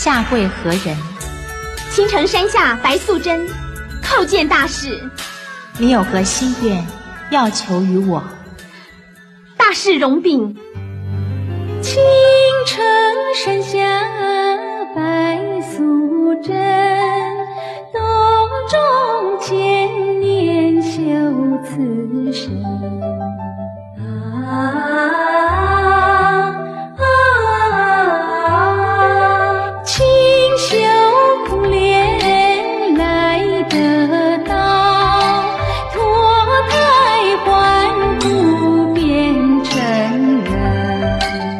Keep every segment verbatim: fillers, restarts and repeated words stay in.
下跪何人？ 青城山下白素贞，叩见大士。 你有何心愿要求于我？ 大士容禀。 青城山下白素贞，洞中千年修此身。啊啊啊！清秀苦练来得到，脱胎换骨变成人。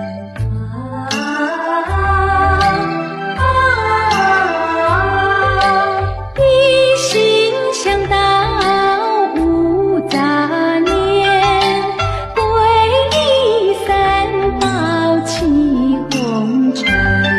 一心向道无杂念，皈依三宝起红尘。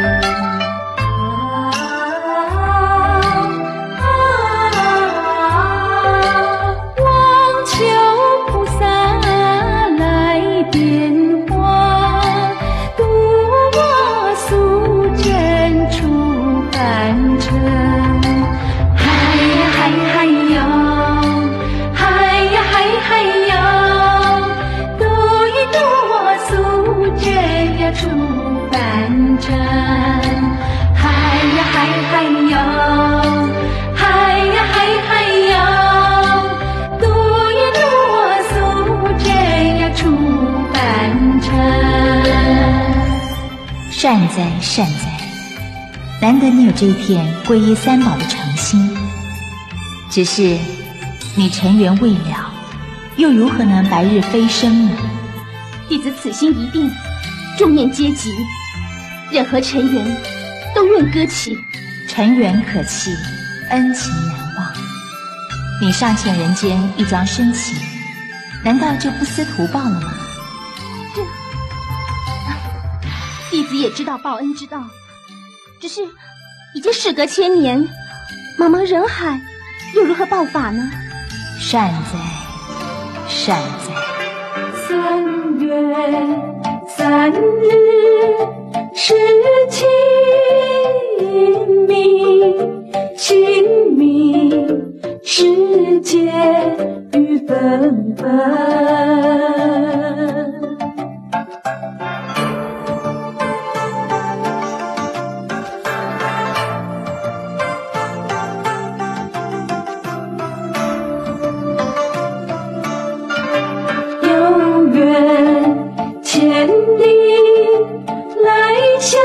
望求菩萨来点化，度我素贞出凡尘。嗨呀嗨嗨哟，嗨呀嗨嗨哟，度一度我素贞呀出凡尘。嗨呀嗨嗨哟，嗨呀嗨嗨哟，度一度我素贞呀出凡尘。 善哉善哉，难得你有这一片皈依三宝的诚心。只是你尘缘未了，又如何能白日飞升呢？ 弟子此心一定，众念皆急，任何尘缘都愿割弃。 尘缘可弃，恩情难忘。你尚欠人间一桩深情，难道就不思图报了吗？ 弟子也知道报恩之道，只是已经事隔千年，茫茫人海，又如何报法呢？ 善哉善哉。 三月三日是清明，清明时节雨纷纷。有缘千里来相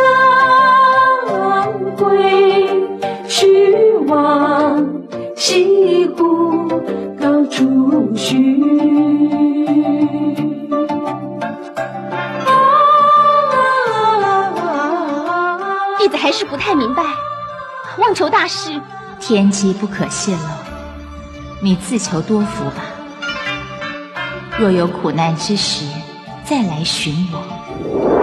会，须往西湖高处寻。 弟子还是不太明白，望求大师。 天机不可泄露，你自求多福吧。若有苦难之时，再来寻我。